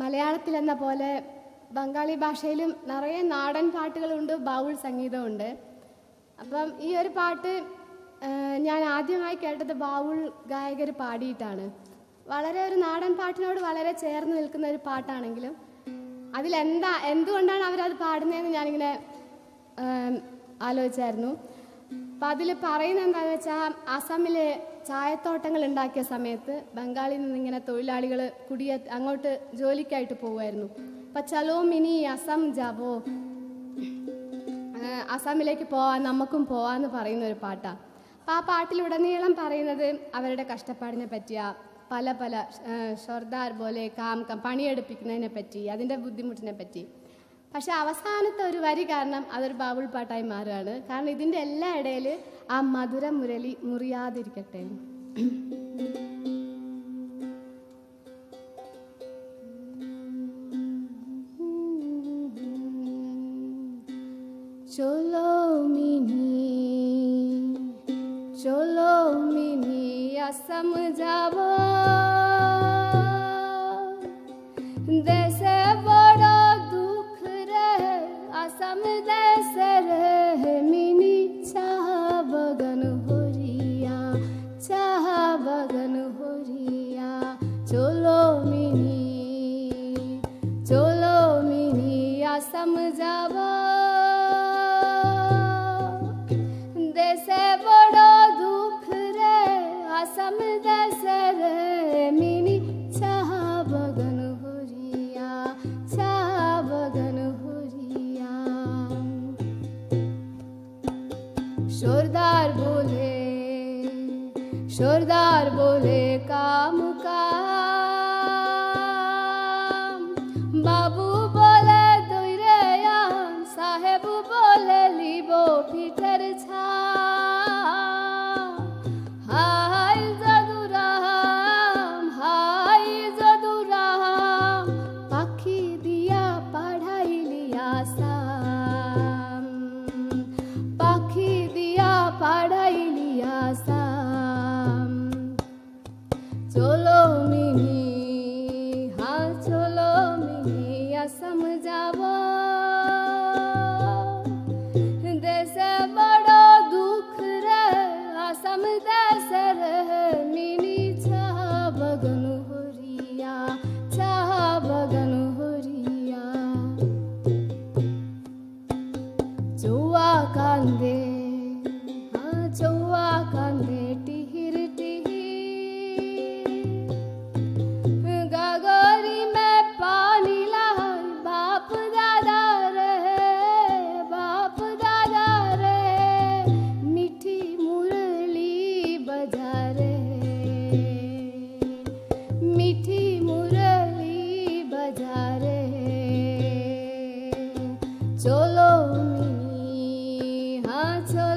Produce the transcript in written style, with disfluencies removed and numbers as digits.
മലയാളത്തിലെന്ന പോലെ ബംഗാളി ഭാഷയിലും നിറയെ നാടൻ പാട്ടുകളുണ്ട്, ബാവുൾ സംഗീതമുണ്ട്. അപ്പം ഈ ഒരു പാട്ട് ഞാൻ ആദ്യമായി കേട്ടത് ബാവുൾ ഗായകർ പാടിയിട്ടാണ്. വളരെ ഒരു നാടൻ പാട്ടിനോട് വളരെ ചേർന്ന് നിൽക്കുന്ന ഒരു പാട്ടാണെങ്കിലും എന്തുകൊണ്ടാണ് അവരത് പാടുന്നതെന്ന് ഞാനിങ്ങനെ ആലോചിച്ചായിരുന്നു. അപ്പം അതിൽ പറയുന്നത് എന്താണെന്ന് വെച്ചാൽ, അസമിലെ ചായത്തോട്ടങ്ങൾ ഉണ്ടാക്കിയ സമയത്ത് ബംഗാളിൽ നിന്നിങ്ങനെ തൊഴിലാളികൾ അങ്ങോട്ട് ജോലിക്കായിട്ട് പോകുമായിരുന്നു. അപ്പം ചലോ മിനി അസം ജാവോ, അസമിലേക്ക് പോവാൻ നമുക്കും പോവാന്ന് പറയുന്ന ഒരു പാട്ടാണ്. അപ്പം ആ പാട്ടിലുടനീളം പറയുന്നത് അവരുടെ കഷ്ടപ്പാടിനെ പറ്റിയ പല പല ഷൊർദാർ പോലെ പണിയെടുപ്പിക്കുന്നതിനെ പറ്റി, അതിൻ്റെ ബുദ്ധിമുട്ടിനെ പറ്റി. പക്ഷെ അവസാനത്തെ ഒരു വരി കാരണം അതൊരു ബാവുൾ പാട്ടായി മാറുകയാണ്. കാരണം ഇതിൻ്റെ എല്ലാ ഇടയിൽ ആ മധുര മുരളി മുറിയാതിരിക്കട്ടെ. चलो मिनी असम जावो, देशे बड़ो दुख रहे असम देशे रहे मिनी, चाह बगन होरिया चलो मिनी असम जावो, देशे बड़ो दुख रे असम देशे रे मिनी, चाह बगन होरिया शोरदार बोले काम बाबू बोले दौरेयान, साहेब बोले लिबो फिटर छा, हाय जदुराम पाखी दिया पढ़ाई लिया साम, पाखी दिया पढ़ाई लिया साम। चलो मिनी असम जावो, देशे बड़ो दुख रे असम देशे रे मिनी, चाह बगन होरिया चौवा कांदे टिहिर गागरी में पानी लाई, बाप दादा रे मीठी मुरली बजा रे, चलो मिनी चलो